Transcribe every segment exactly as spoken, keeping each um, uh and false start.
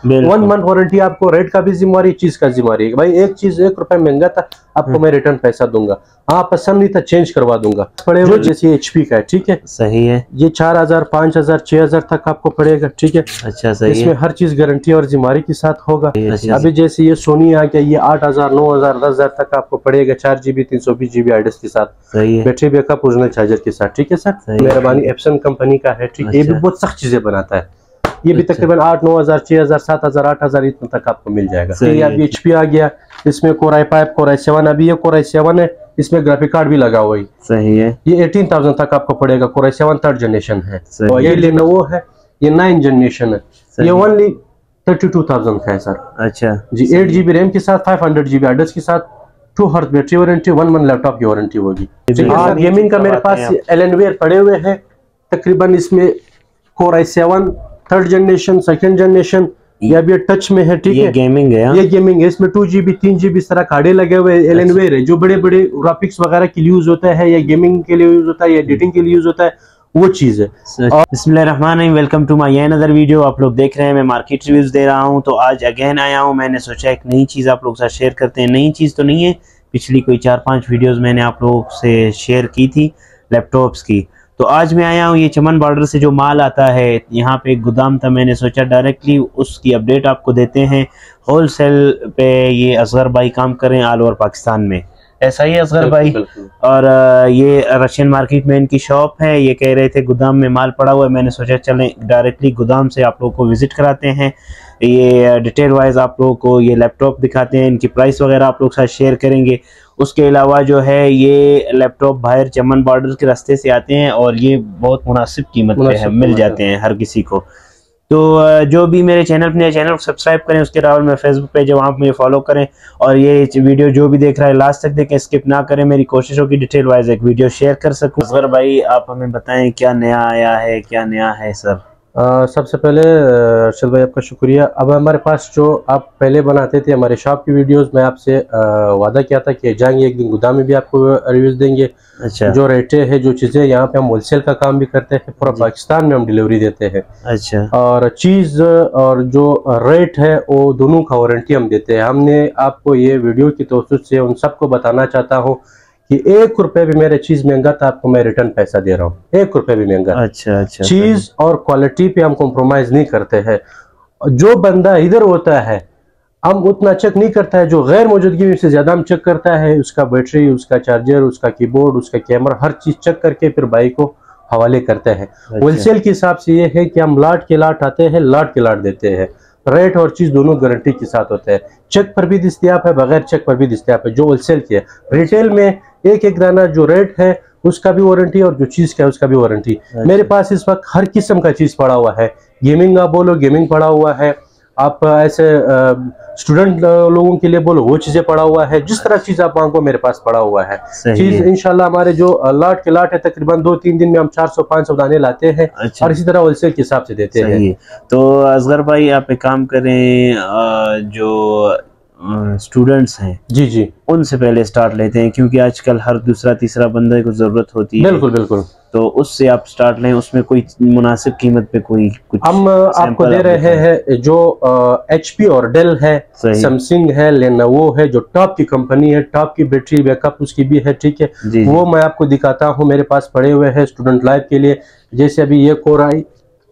One month warranty आपको, rate का भी जिम्मेवारी, चीज का जिम्मेवारी है। भाई एक चीज एक रुपए महंगा था, आपको मैं रिटर्न पैसा दूंगा, हाँ पसंद नहीं था चेंज करवा दूंगा। पड़े जो जैसे एचपी का है, ठीक है, सही है, ये चार हजार पाँच हजार छह हजार तक आपको पड़ेगा, ठीक है। अच्छा सही इसमें है। हर चीज गारंटी और जिम्मेवारी के साथ होगा। अच्छा, अभी जैसे ये सोनी आ गया, ये आठ हजार नौ हजार दस हजार तक आपको पड़ेगा, चार जीबी तीन सौ बीस जीबी हार्ड के साथ, सही है, बैटरी बैकअप ओरिजिनल चार्जर के साथ, ठीक है सर। मेहरबानी एप्सन कंपनी का है, ठीक है। ये भी बहुत सख्त चीजें बनाता है, ये भी तकरीबन आठ नौ हजार छह हजार सात हजार आठ हजार इतना तक आपको मिल जाएगा। ये अभी एचपी आ गया, इसमें core i five core i seven, अभी ये कोर आई सेवन है, इसमें ग्राफिक कार्ड भी लगा हुआ है, सही है। ये अठारह हज़ार तक आपको पड़ेगा, core i seven third generation है। और ये लेनोवो है, ये नाइन जनरेशन है, ये ओनली थर्टी टू थाउजेंड का है सर। अच्छा जी, एट जीबी रैम के साथ, five hundred GB hard disk के साथ, two hertz battery warranty, one month laptop की वारंटी होगी। गेमिंग का मेरे पास एलेनवेयर पड़े हुए हैं, तकरीबन इसमें core i seven third generation second generation, ये अभी टच में है, ठीक है। गेमिंग है, ये गेमिंग है, इसमें टू जीबी तीन जीबी इस तरह कार्डे लगे हुए हैं। एलेनवेयर है, जो बड़े बड़े ग्राफिक्स वगैरह के लिए यूज होता है, या गेमिंग के लिए यूज होता है, या एडिटिंग के लिए यूज होता है, वो चीज है। बिस्मिल्लाहिर्रहमानिर्रहीम, welcome to my another video. आप लोग देख रहे हैं मैं मार्केट रिव्यूज दे रहा हूं। तो आज अगेन आया हूं, मैंने सोचा एक नई चीज आप लोग के साथ शेयर करते हैं। नई चीज तो नहीं है, पिछली कोई चार पांच वीडियोस मैंने आप लोगों से शेयर की थी लैपटॉप्स की। तो आज मैं आया हूँ, ये चमन बॉर्डर से जो माल आता है, यहाँ पे एक गोदाम था, मैंने सोचा डायरेक्टली उसकी अपडेट आपको देते हैं। होलसेल पे ये असगर भाई काम कर रहे हैं ऑल ओवर पाकिस्तान में, ऐसा ही असगर भाई। और ये रशियन मार्केट में इनकी शॉप है। ये कह रहे थे गोदाम में माल पड़ा हुआ है, मैंने सोचा चलें डायरेक्टली गोदाम से आप लोगों को विजिट कराते हैं। ये डिटेल वाइज आप लोगों को ये लैपटॉप दिखाते हैं, इनकी प्राइस वगैरह आप लोग साथ शेयर करेंगे। उसके अलावा जो है ये लैपटॉप बाहर चमन बॉर्डर के रास्ते से आते हैं और ये बहुत मुनासिब कीमत पे है, मिल जाते हैं हर किसी को। तो जो भी मेरे चैनल अपने चैनल को सब्सक्राइब करें, उसके अलावा मेरे फेसबुक पेज है, वहाँ पर मुझे फॉलो करें। और ये वीडियो जो भी देख रहा है लास्ट तक देखें, स्किप ना करें। मेरी कोशिश होगी डिटेल वाइज एक वीडियो शेयर कर सकूँ। असगर भाई आप हमें बताएं क्या नया आया है, क्या नया है सर? आ, सबसे पहले अर्शद भाई आपका शुक्रिया। अब हमारे पास जो आप पहले बनाते थे हमारे शॉप की वीडियोस, मैं आपसे वादा किया था कि जाएंगे एक दिन गोदाम में भी आपको रिव्यूज देंगे। अच्छा। जो रेटे है, जो चीज़ें यहाँ पे हम होलसेल का काम भी करते हैं, पूरा पाकिस्तान में हम डिलीवरी देते हैं। अच्छा। और चीज़ और जो रेट है वो दोनों का वारंटी हम देते हैं। हमने आपको ये वीडियो की तवज्जुह से उन सबको बताना चाहता हूँ कि एक रुपए भी मेरे चीज महंगा था, आपको मैं रिटर्न पैसा दे रहा हूँ, एक रुपए भी महंगा। अच्छा अच्छा। चीज और क्वालिटी पे हम कॉम्प्रोमाइज नहीं करते हैं। जो बंदा इधर होता है हम उतना चेक नहीं करता है, जो गैर मौजूदगी में से ज्यादा हम चेक करता है, उसका बैटरी, उसका चार्जर, उसका कीबोर्ड, उसका कैमरा, हर चीज चेक करके फिर भाई को हवाले करते हैं। होलसेल के हिसाब से ये है कि हम लाट के लाट आते हैं, लाट के लाट देते हैं। रेट और चीज दोनों गारंटी के साथ होते हैं, चेक पर भी दस्तियाब है, बगैर चेक पर भी दस्तियाब है। जो होलसेल की है, रिटेल में एक एक दाना जो रेट है उसका भी वारंटी और जो चीज का है उसका भी वारंटी। मेरे पास इस वक्त हर किस्म का चीज पड़ा हुआ है। गेमिंग आप बोलो गेमिंग पड़ा हुआ है, आप ऐसे स्टूडेंट लोगों के लिए बोलो वो चीजें पड़ा हुआ है, जिस तरह चीज आप मांगो मेरे पास पड़ा हुआ है। चीज इंशाल्लाह हमारे जो लाट के लाट है, तकरीबन दो तीन दिन में हम चार सौ पाँच सौ दाने लाते हैं। अच्छा। और इसी तरह होलसेल के हिसाब से देते हैं। तो असगर भाई आप एक काम करें, जो स्टूडेंट्स हैं जी जी उनसे पहले स्टार्ट लेते हैं, क्योंकि आजकल हर दूसरा तीसरा बंदे को जरूरत होती है। बिल्कुल बिल्कुल। तो उससे आप स्टार्ट लें, उसमें कोई मुनासिब कीमत पे कोई कुछ हम आपको दे रहे हैं। जो एचपी और डेल है, सैमसंग है, लेनोवो है, जो टॉप की कंपनी है, टॉप की बैटरी बैकअप उसकी भी है, ठीक है। वो मैं आपको दिखाता हूँ, मेरे पास पड़े हुए हैं स्टूडेंट लाइफ के लिए। जैसे अभी ये कोर आई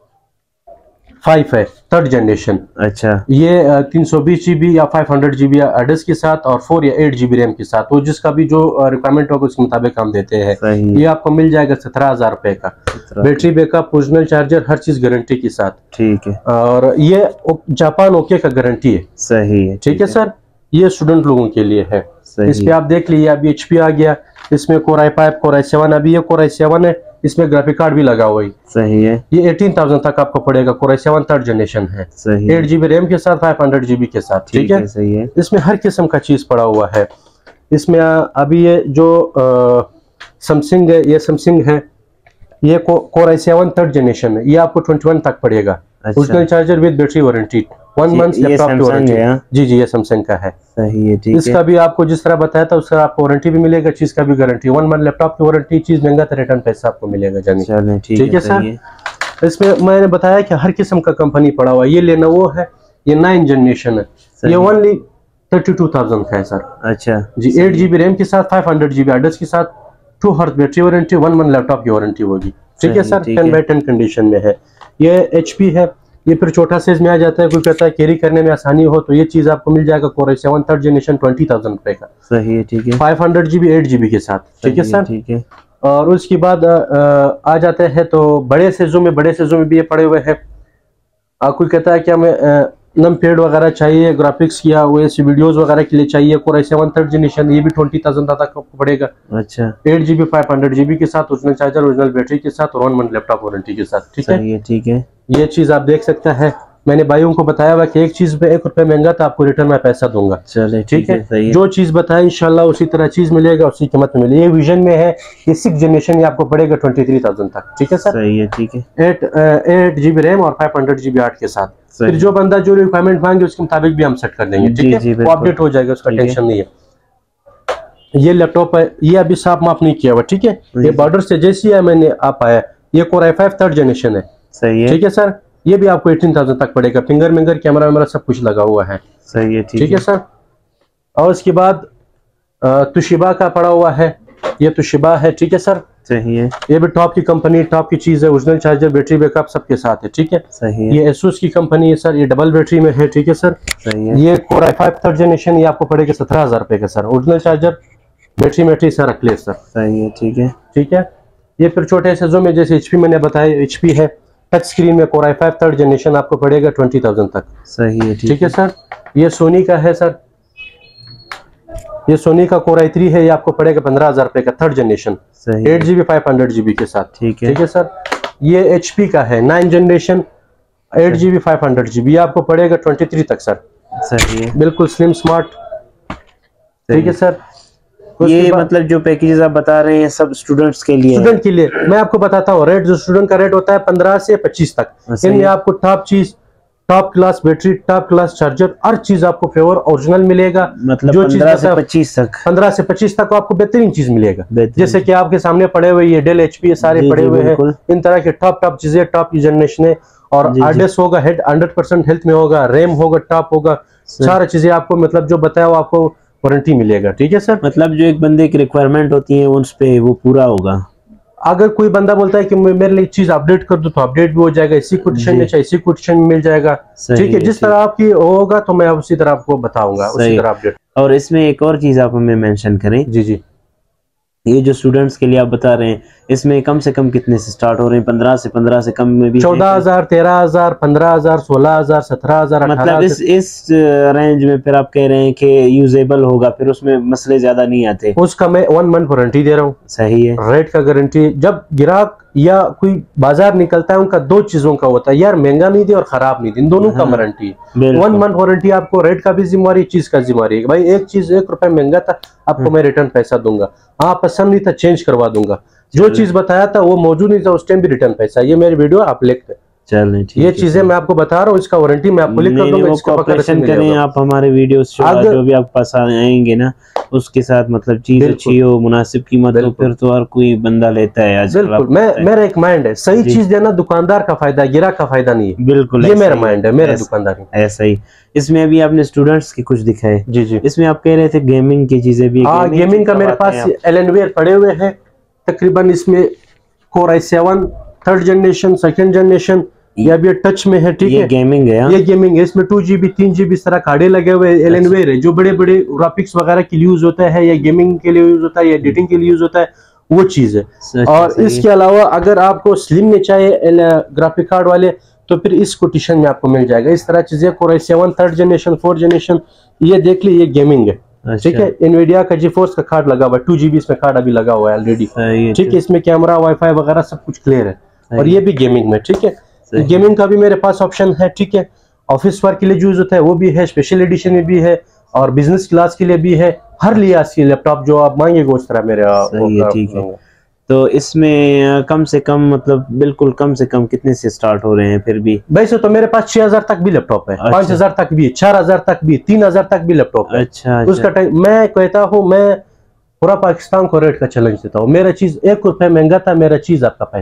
फाइव है थर्ड जनरेशन। अच्छा। ये तीन सौ बीस जीबी या फाइव हंड्रेड जीबी एड्रेस के साथ और फोर या एट जीबी रैम के साथ, वो जिसका भी जो रिक्वायरमेंट होगा उसके मुताबिक हम देते हैं। ये आपको मिल जाएगा सत्रह हजार रुपए का। बैटरी बैकअप, ओरिजिनल चार्जर, हर चीज गारंटी के साथ, ठीक है। और ये जापान ओके का गारंटी है। सही है, ठीक है सर। ये स्टूडेंट लोगों के लिए है। इस पे आप देख लीजिए, अभी एचपी आ गया, इसमें core i five core i seven, अभी ये कोर आई सेवन है, इसमें ग्राफिक कार्ड भी लगा हुआ है। सही है। ये अठारह हज़ार तक आपको पड़ेगा, core i seven third generation है। सही है। एट जीबी रैम के साथ, फाइव हंड्रेड जीबी के साथ, ठीक है। सही है। इसमें हर किस्म का चीज पड़ा हुआ है। इसमें अभी ये जो सैमसंग है, ये सैमसंग है, ये core i seven third generation है, ये आपको ट्वेंटी वन तक पड़ेगा। Original charger with battery warranty, one month laptop की वारंटी। जी जी, ये सैमसंग का है। सही है, ठीक है। इसका भी आपको जिस तरह बताया था उसका आपको वारंटी भी मिलेगा, चीज का भी गारंटी, वन मंथ लैपटॉप की वारंटी, चीज महंगा तो रिटर्न पैसा आपको मिलेगा। जानिए, ठीक है सर। इसमें मैंने बताया कि हर किस्म का कंपनी पड़ा हुआ है। ये लेनोवो है, ये नाइन जनरेशन है, ये ओनली थर्टी टू थाउजेंड का है सर। अच्छा जी, एट जीबी रैम के साथ five hundred GB hard disk के साथ, two hertz battery warranty, one month laptop की वारंटी होगी। ठीक है sir, ten by ten condition में है। ये एचपी है, ये फिर छोटा साइज में आ जाता है, कोई कहता है कैरी करने में आसानी हो तो ये चीज आपको मिल जाएगा core i seven third generation twenty thousand रुपए का। सही है, ठीक है, five hundred GB eight GB के साथ। ठीक है सर, ठीक है। और उसके बाद आ, आ जाते हैं तो बड़े साइजों में, बड़े साइजों में भी ये पड़े हुए हैं। कोई कहता है कि हमें नम पेड वगैरह चाहिए, ग्राफिक्स या वो ऐसी वीडियोस वगैरह के लिए चाहिए, core i seven third generation, ये भी ट्वेंटी थाउजेंड तक आपको पड़ेगा। अच्छा, eight GB five hundred GB के साथ, ओरिजिनल चार्जर, ओरिजिनल बैटरी के साथ और वन मंथ लैपटॉप वारंटी के साथ। ठीक है, ठीक है, ये चीज आप देख सकते हैं। मैंने भाइयों को बताया हुआ कि एक चीज पे एक रुपए महंगा तो आपको रिटर्न में पैसा दूंगा। चले ठीक है, है। जो चीज बताए इंशाल्लाह उसी तरह चीज मिलेगा, उसी कीमत में मिलेगी। ये विजन में है, ये सिक्स जनरेशन ये आपको पड़ेगा ट्वेंटी थ्री थाउजेंड तक। ठीक है सर, सही है, ठीक है। एट एट जीबी रैम और फाइव हंड्रेड जीबी हार्ड के साथ। फिर जो बंदा जो रिक्वायरमेंट मांगे उसके मुताबिक भी हम सेट कर देंगे। ठीक है, वो अपडेट हो जाएगा, उसका टेंशन नहीं है। ये लैपटॉप है, ये अभी साफ माफ नहीं किया हुआ। ठीक है, ये बॉर्डर से जैसी है मैंने आप आया, ये core i five third generation है। सही है, ठीक है सर, ये भी आपको एटीन थाउजेंड तक पड़ेगा। फिंगर मिंगर कैमरा वैमरा सब कुछ लगा हुआ है। सही है, ठीक है सर। और उसके बाद तुशिबा का पड़ा हुआ है, ये तुशिबा है। ठीक है सर, सही है, ये भी टॉप की कंपनी, टॉप की चीज है, ओरिजिनल चार्जर, बैटरी बैकअप सबके साथ है। ठीक है, सही है। ये एसूस की कंपनी है सर, ये डबल बैटरी में है। ठीक है सर, सही है। ये core i five third generation, ये आपको पड़ेगा सत्रह हजार रुपए का sir, original charger, battery battery सारा क्लियर सर। सही है, ठीक है, ठीक है। ये फिर छोटे साइजों में जैसे एचपी मैंने बताया, एचपी है, टच स्क्रीन में core i five third generation आपको पड़ेगा ट्वेंटी थाउजेंड तक। सही है, ठीक है सर। ये सोनी का है सर, ये सोनी का कोर आई थ्री है, ये आपको पड़ेगा पंद्रह हजार रुपए का third generation, eight GB five hundred GB के साथ। ठीक है, ठीक है सर। ये एचपी का है nine generation, eight GB five hundred GB, आपको पड़ेगा ट्वेंटी थ्री तक सर। सही है, बिल्कुल स्लिम स्मार्ट। ठीक है सर। ये मतलब जो पैकेजेस आप बता रहे हैं सब स्टूडेंट्स के लिए, स्टूडेंट के लिए मैं आपको बताता हूँ रेट। जो स्टूडेंट का रेट होता है पंद्रह से पच्चीस तक, इनमें आपको टॉप चीज, top class battery, top class charger, हर चीज आपको प्योर ओरिजिनल मिलेगा। मतलब जो पंद्रह से पच्चीस तक, पंद्रह से पच्चीस तक आपको बेहतरीन चीज मिलेगा। जैसे कि आपके सामने पड़े हुए ये डेल एचपी सारे पड़े हुए हैं, इन तरह के टॉप टॉप चीजें, टॉप की जनरेशन है। और आरडीएस होगा, हेड हंड्रेड परसेंट हेल्थ में होगा, रैम होगा, टॉप होगा, सारा चीजें आपको मतलब जो बताया वो आपको वारंटी मिलेगा। ठीक है सर, मतलब जो एक बंदे की रिक्वायरमेंट होती है उस पे वो पूरा होगा। अगर कोई बंदा बोलता है कि मेरे लिए चीज अपडेट कर दो तो अपडेट भी हो जाएगा, इसी कोटेशन में चाहे इसी कोटेशन में मिल जाएगा। ठीक है, जिस तरह आपकी होगा तो मैं उसी तरह आपको बताऊंगा, उसी तरह अपडेट। और इसमें एक और चीज आप हमें मेंशन करें। जी जी, ये जो स्टूडेंट्स के लिए आप बता रहे हैं, इसमें कम से कम कितने से स्टार्ट हो रहे हैं? पंद्रह से पंद्रह से कम में भी चौदह हजार, तेरह हजार, पंद्रह हजार, सोलह हजार, सत्रह हजार, मतलब इस इस रेंज में फिर आप कह रहे हैं कि यूजेबल होगा, फिर उसमें मसले ज्यादा नहीं आते। उसका मैं वन मंथ वारंटी दे रहा हूँ। सही है, रेट का गारंटी। जब ग्राहक या कोई बाजार निकलता है उनका दो चीजों का होता है, यार महंगा नहीं दे और खराब नहीं दे, इन दोनों का वारंटी है। वन मंथ वारंटी आपको, रेट का भी जिम्मेवारी, चीज का जिम्मेवारी है। भाई एक चीज एक रुपए महंगा था, आपको मैं रिटर्न पैसा दूंगा। हाँ पसंद नहीं था चेंज करवा दूंगा, जो चीज बताया था वो मौजूद नहीं था उस टाइम भी रिटर्न पैसा। ये मेरी वीडियो आप लिख चलें, ये चीजें मैं आपको बता रहा हूँ, इसका वारंटी मैं आपको लिख कर दूंगा। इसका ऑपरेशन करें आप, हमारे वीडियोस जो भी आपके पास आएंगे ना उसके साथ मतलब चीज अच्छी हो, मुनासिब कीमत हो, फिर तो हर कोई बंदा लेता है आजकल। बिल्कुल, मैं मेरा एक माइंड है, सही चीज देना दुकानदार का फायदा, ग्राहक का फायदा नहीं है। बिल्कुल, ये मेरा माइंड है, मेरा दुकानदार ऐसा ही। इसमें अभी आपने स्टूडेंट्स के कुछ दिखाए। जी जी, इसमें आप कह रहे थे गेमिंग की चीजें भी। हाँ, गेमिंग का मेरे पास एलेनवेयर पड़े हुए हैं तकरीबन। इसमें core i seven third generation, second generation, ये अभी टच में है। ठीक है, गेमिंग है, ये गेमिंग है। इसमें टू जीबी तीन जीबी इस तरह कार्डे लगे हुए एलेनवेयर है, जो बड़े बड़े ग्राफिक्स वगैरह के लिए यूज होता है, या गेमिंग के लिए यूज होता है, या एडिटिंग के लिए यूज होता है, वो चीज है। और इसके अलावा अगर आपको स्लिम में चाहिए ग्राफिक कार्ड वाले तो फिर इस कोटेशन में आपको मिल जाएगा। इस तरह चीजें core i seven third generation, fourth generation, ये देख ली, ये गेमिंग है। ठीक है, इनविडिया का जीफोर्स का कार्ड लगा हुआ है, टू जीबी इसमें कार्ड अभी लगा हुआ है ऑलरेडी। ठीक है, इसमें कैमरा, वाईफाई वगैरह सब कुछ क्लियर है, और ये भी गेमिंग में। ठीक है, गेमिंग का भी मेरे पास ऑप्शन है। ठीक है, ऑफिस वर्क के लिए यूज होता है वो भी है, स्पेशल एडिशन में भी है, और बिजनेस क्लास के लिए भी है। हर लिहाज की लैपटॉप जो आप मांगेगे उस तरह मेरे। ठीक है, तो इसमें कम से कम मतलब बिल्कुल कम से कम कितने से स्टार्ट हो रहे हैं? फिर भी वैसे तो मेरे पास छह हजार तक भी लैपटॉप है। अच्छा। पांच हजार तक भी, चार हजार तक भी, तीन हजार तक भी लैपटॉप है। अच्छा, उसका टाइम मैं कहता हूँ, मैं पूरा पाकिस्तान को रेट का चैलेंज देता हूँ। मेरा चीज एक रुपए महंगा था, मेरा चीज आपका पैसा।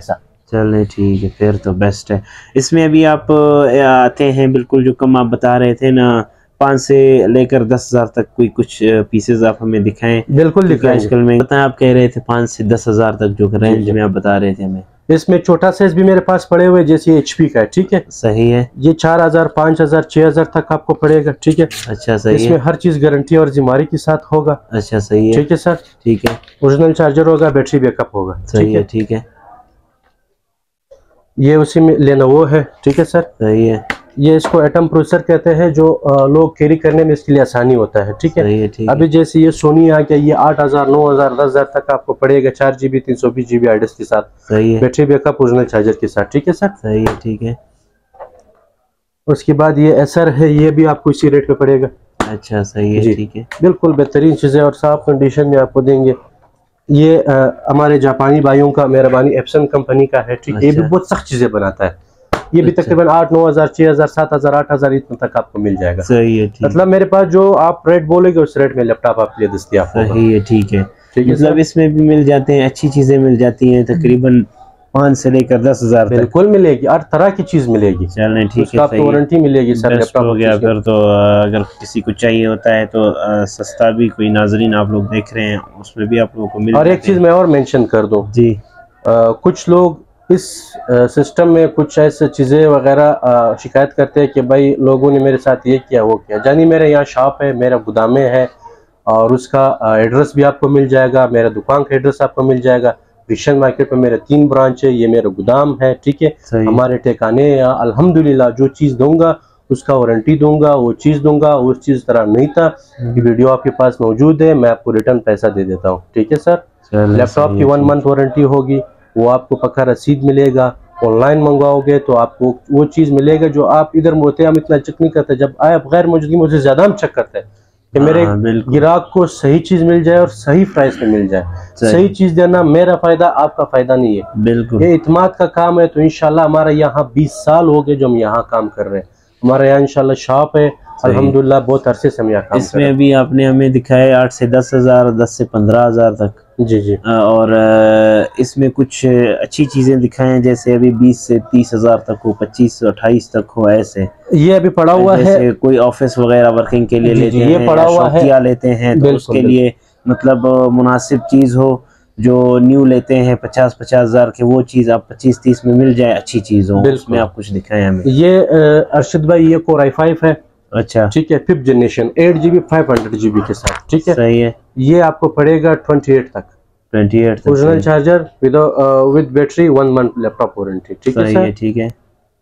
चले ठीक है, फिर तो बेस्ट है। इसमें अभी आप आते हैं बिल्कुल जो कम आप बता रहे थे ना, पाँच से लेकर दस हजार तक कोई कुछ पीसेज आप हमें दिखाएं। बिल्कुल दिखाएंगे। आजकल में पता है आप कह रहे थे पाँच से दस हजार तक जो रेंज में आप बता रहे थे हमें। इसमें छोटा साइज भी मेरे पास पड़े हुए जैसे एचपी का है, ठीक है। सही है। ये चार हजार पाँच हजार छह हजार तक आपको पड़ेगा, ठीक है। अच्छा सही है। इसमें हर चीज गारंटी और जिम्मेदारी के साथ होगा। अच्छा सही है, ठीक है सर। ठीक है। ओरिजिनल चार्जर होगा, बैटरी बैकअप होगा। सही है, ठीक है। ये उसी में लेनोवो है, ठीक है सर। सही है। ये इसको एटम प्रोसेसर कहते हैं, जो लोग कैरी करने में इसके लिए आसानी होता है, ठीक है। सही है, ठीक अभी है। जैसे ये सोनी आ गया, ये आठ हजार नौ हजार दस हजार तक आपको पड़ेगा, चार जीबी तीन सौ बीस जीबी हार्ड डिस्क के साथ। सही है। बैटरी बैकअप ओरिजिनल चार्जर के साथ, ठीक है सर। सही है, ठीक है। उसके उसके बाद ये एसर है, ये भी आपको इसी रेट पे पड़ेगा। अच्छा सही है, ठीक है। बिल्कुल बेहतरीन चीजें और साफ कंडीशन में आपको देंगे। ये आ, हमारे जापानी भाइयों का मेहरबानी एप्सन कंपनी का है, ठीक है। ये भी बहुत सख्त चीजें बनाता है। ये भी तकरीबन आठ नौ हजार छह हजार सात हजार आठ हजार इतना तक आपको मिल जाएगा। सही है, ठीक। मतलब मेरे पास जो आप रेट बोलेगे उस रेट में लैपटॉप आपके लिए दस्तयाब होगा। सही है, ठीक है। मतलब इसमें भी मिल जाते हैं, अच्छी चीजें मिल जाती हैं, तकरीबन पाँच से लेकर दस हजार बिल्कुल मिलेगी, हर तरह की चीज मिलेगी। चलें ठीक है, आपको वारंटी मिलेगी सर। लैपटॉप हो गया फिर तो। अगर किसी को चाहिए होता है तो सस्ता भी कोई नाजरीन आप लोग देख रहे हैं उसमें भी आप लोगों को मिल। और एक चीज मैं और मेंशन कर दूं जी, आ, कुछ लोग इस सिस्टम में कुछ ऐसे चीज़ें वगैरह शिकायत करते हैं कि भाई लोगों ने मेरे साथ ये किया वो किया। जानी मेरे यहाँ शॉप है, मेरा गोदामे है और उसका एड्रेस भी आपको मिल जाएगा, मेरा दुकान का एड्रेस आपको मिल जाएगा। क्रिश्चियन मार्केट में मेरे तीन ब्रांच है, ये मेरा गोदाम है, ठीक है। हमारे ठिकाने अल्हम्दुलिल्लाह जो चीज़ दूंगा उसका वारंटी दूंगा, वो चीज़ दूंगा, उस चीज़ तरह नहीं था। ये वीडियो आपके पास मौजूद है, मैं आपको रिटर्न पैसा दे देता हूँ, ठीक है सर। लैपटॉप की वन मंथ वारंटी होगी, वो आपको पक्का रसीद मिलेगा। ऑनलाइन मंगवाओगे तो आपको वो चीज़ मिलेगा जो आप इधर होते हम इतना चेक नहीं करते, जब आप गैर मौजूदगी में मुझे ज़्यादा हम चेक करते हैं कि मेरे ग्राहक को सही चीज़ मिल जाए और सही प्राइस पे मिल जाए। सही चीज़ देना मेरा फायदा, आपका फायदा नहीं है। बिल्कुल, ये इत्मीनान का काम है। तो इंशाल्लाह हमारा यहाँ बीस साल हो गए जो हम यहाँ काम कर रहे हैं। हमारा यहाँ इंशाल्लाह शॉप है, अल्हम्दुलिल्लाह बहुत अरसे से हम यहाँ काम कर रहे हैं। इसमें अभी आपने हमें दिखाया आठ से दस हजार, दस से पंद्रह हजार तक। जी जी। और इसमें कुछ अच्छी चीजें दिखाएं, जैसे अभी बीस से तीस हजार तक हो, पच्चीस से अट्ठाईस तक हो, ऐसे। ये अभी पड़ा हुआ है, कोई ऑफिस वगैरह वर्किंग के लिए लेते हैं, ये पड़ा हुआ है, लेते हैं तो उसके लिए मतलब मुनासिब चीज हो, जो न्यू लेते हैं पचास पचास हजार के, वो चीज आप पच्चीस तीस में मिल जाए, अच्छी चीज हो, उसमें आप कुछ दिखाएं हमें। ये अरशद भाई ये कोर आई फाइव है। अच्छा, ठीक है, fifth generation eight GB five hundred GB के साथ, ठीक है। सही है। ये आपको पड़ेगा ट्वेंटी एट तक, ट्वेंटी एट तक। Original charger with with battery, one month laptop warranty, ठीक है सर। ठीक है।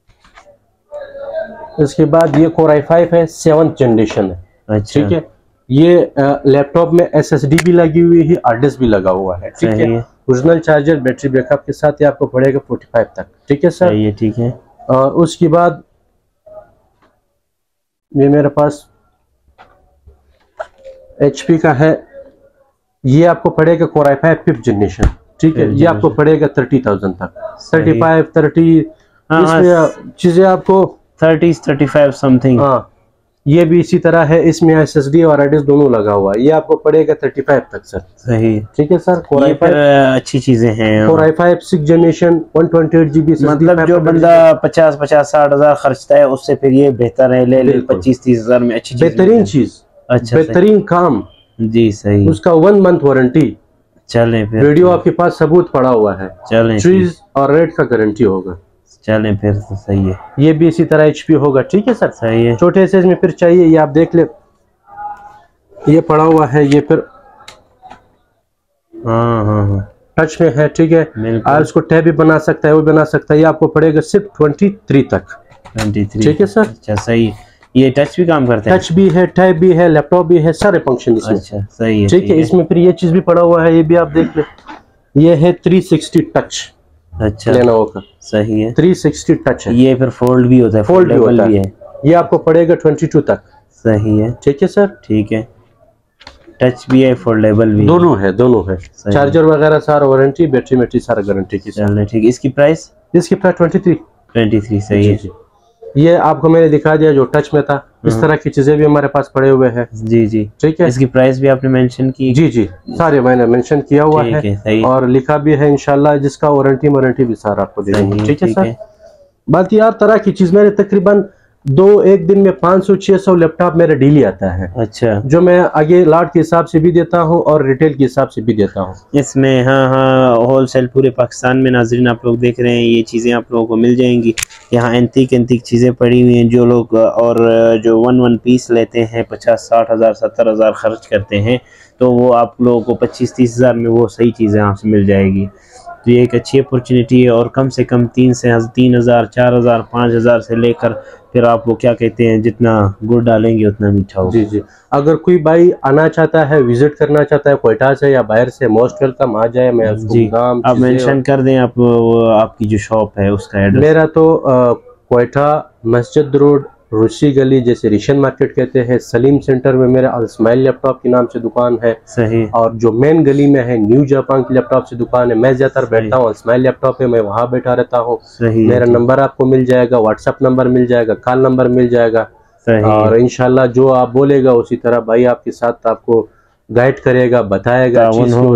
इसके बाद ये कोर आई फाइव है, सेवंथ जनरेशन है। अच्छा, ठीक है। ये लैपटॉप में एस एस डी भी लगी हुई है, हार्ड डिस्क भी लगा हुआ है, ठीक है। ओरिजिनल चार्जर बैटरी बैकअप के साथ ये आपको पड़ेगा फोर्टी फाइव तक, ठीक है सर। ये ठीक है। और उसके बाद ये मेरे पास एचपी का है, ये आपको पड़ेगा core i five fifth generation, ठीक है। ये आपको पड़ेगा थर्टी थाउजेंड तक, थर्टी फाइव थर्टी इसमें चीजें आपको थर्टी थर्टी फाइव समथिंग। हाँ, ये भी इसी तरह है, इसमें एसएसडी और हार्ड डिस्क दोनों लगा हुआ है। ये आपको पड़ेगा थर्टी फाइव तक सर। सही, ठीक है सर। कोर आई फाइव अच्छी चीजें हैं। Core i five six generation one twenty eight GB, मतलब जो बंदा पचास पचास साठ हजार खर्चता है उससे फिर ये बेहतर है, ले ले पच्चीस तीस हजार में अच्छी बेहतरीन चीज। अच्छा, बेहतरीन काम जी, सही। उसका वन मंथ वारंटी। चलें फिर, वीडियो आपके पास सबूत पड़ा हुआ है। चलें, चीज और रेट का गारंटी होगा। चलें फिर तो सही है। ये भी इसी तरह एचपी होगा, ठीक है सर। सही है। छोटे साइज में फिर चाहिए, ये आप देख ले, ये पड़ा हुआ है, ये फिर हाँ हाँ हाँ टच में है, ठीक है। आप इसको टैब भी बना सकता है, वो बना सकता है। ये आपको पड़ेगा सिर्फ ट्वेंटी थ्री तक, ट्वेंटी थ्री, ठीक है सर। अच्छा, सही। ये टच भी काम करते हैं? टच भी है, टैब भी है, लैपटॉप भी है, सारे फंक्शन इसमें। अच्छा, सही है, ठीक है। इसमें फिर ये चीज भी पड़ा हुआ है, ये भी आप देख ले, ये है थ्री सिक्सटी टच। अच्छा, लेनोवो का। सही है, थ्री सिक्सटी टच है। ये फिर फोल्ड भी होता है? फोल्ड भी होता है। ये आपको पड़ेगा ट्वेंटी टू तक। सही है, ठीक है सर। ठीक है। टच भी है, फोल्डेबल भी, दोनों है, दोनों है। चार्जर वगैरह सारा वारंटी, बैटरी बैटरी सारा गारंटी की। चलने ठीक है। इसकी प्राइस? इसकी price twenty three. Twenty three, सही है। ये आपको मैंने दिखा दिया जो टच में था। इस तरह की चीजें भी हमारे पास पड़े हुए हैं। जी जी ठीक है। इसकी प्राइस भी आपने मेंशन की? जी जी सारे मैंने मेंशन किया हुआ है, है और लिखा भी है इंशाल्लाह, जिसका वारंटी वारंटी भी सारा आपको दे देंगे। ठीक है सर। बाकी यार तरह की चीज मैंने तकरीबन दो एक दिन में पाँच सौ छह सौ लैपटॉप मेरा डेली आता है। अच्छा। जो मैं आगे लाट के हिसाब से भी देता हूँ और रिटेल के हिसाब से भी देता हूँ इसमें। हाँ हाँ होलसेल पूरे पाकिस्तान में नाज़रीन आप लोग देख रहे हैं, ये चीज़ें आप लोगों को मिल जाएंगी। यहाँ एंटीक एंटीक चीज़ें पड़ी हुई हैं। जो लोग और जो वन वन पीस लेते हैं पचास साठ हज़ार सत्तर हज़ार खर्च करते हैं, तो वो आप लोगों को पच्चीस तीस हज़ार में वो सही चीज़ें आपसे मिल जाएगी। तो ये एक अच्छी अपॉर्चुनिटी है। और कम से कम तीन से तीन हज़ार चार हज़ार पाँच हज़ार से लेकर फिर आप वो क्या कहते हैं, जितना गुड़ डालेंगे उतना मीठा होगा। जी जी। अगर कोई भाई आना चाहता है, विजिट करना चाहता है क्वेटा से या बाहर से, मोस्ट वेलकम, आ जाए। मैं उसको जी आप मेंशन कर दें आप आपकी जो शॉप है उसका एड्रेस। मेरा तो क्वेटा मस्जिद रोड रुसी गली, जैसे रिशन मार्केट कहते हैं, सलीम सेंटर में मेरा अलस्माइल लैपटॉप के नाम से दुकान है। सही। और जो मेन गली में है न्यू जापान की लैपटॉप से दुकान है। मैं ज्यादातर बैठता हूँ अलस्माइल लैपटॉप पे, मैं वहाँ बैठा रहता हूँ। मेरा नंबर आपको मिल जाएगा, व्हाट्सएप नंबर मिल जाएगा, कॉल नंबर मिल जाएगा। और इंशाल्लाह जो आप बोलेगा उसी तरह भाई आपके साथ आपको गाइड करेगा, बताएगा।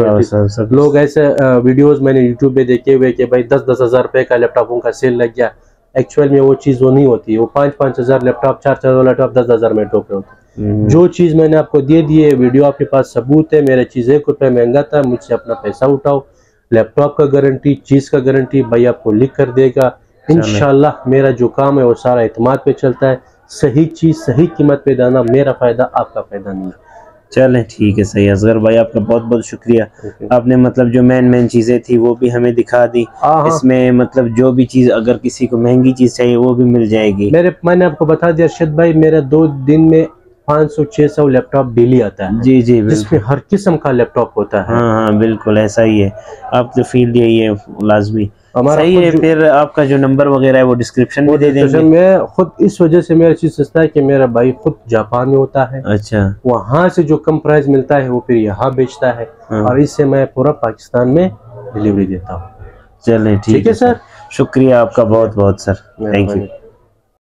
लोग ऐसे वीडियोस मैंने यूट्यूब पे देखे हुए कि भाई दस दस हजार रुपए का लैपटॉपों का सेल लग गया। एक्चुअल में वो चीज वो नहीं होती। वो पाँच पाँच हजार लैपटॉप, चार चार लैपटॉप दस हजार में टोके होते। जो चीज मैंने आपको दे दी है, वीडियो आपके पास सबूत है। मेरा चीज एक रुपये महंगा था, मुझसे अपना पैसा उठाओ। लैपटॉप का गारंटी, चीज का गारंटी भाई आपको लिख कर देगा। इंशाल्लाह मेरा जो काम है वो सारा इत्मीनान पे चलता है। सही चीज सही कीमत पे देना, मेरा फायदा आपका फायदा नहीं है। चलें ठीक है, सही। असगर भाई आपका बहुत बहुत शुक्रिया। आपने मतलब जो मेन मेन चीज़ें थी वो भी हमें दिखा दी। इसमें मतलब जो भी चीज़ अगर किसी को महंगी चीज़ चाहिए वो भी मिल जाएगी। मेरे मैंने आपको बता दिया अर्शद भाई, मेरा दो दिन में पाँच सौ छह सौ लैपटॉप डेली आता है। जी जी, जिसमें हर किस्म का लैपटॉप होता है। हाँ हाँ बिल्कुल ऐसा ही है। आप तो फील्ड यही है लाजमी। सही है। फिर आपका जो नंबर वगैरह है वो डिस्क्रिप्शन में दे देंगे। मैं खुद इस वजह से मेरा चीज सस्ता है कि मेरा भाई खुद जापान में होता है। अच्छा। वहाँ से जो कम प्राइस मिलता है वो फिर यहाँ बेचता है। हाँ। और इससे मैं पूरा पाकिस्तान में डिलीवरी देता हूँ। चलें ठीक है सर। शुक्रिया आपका बहुत बहुत सर। Thank you.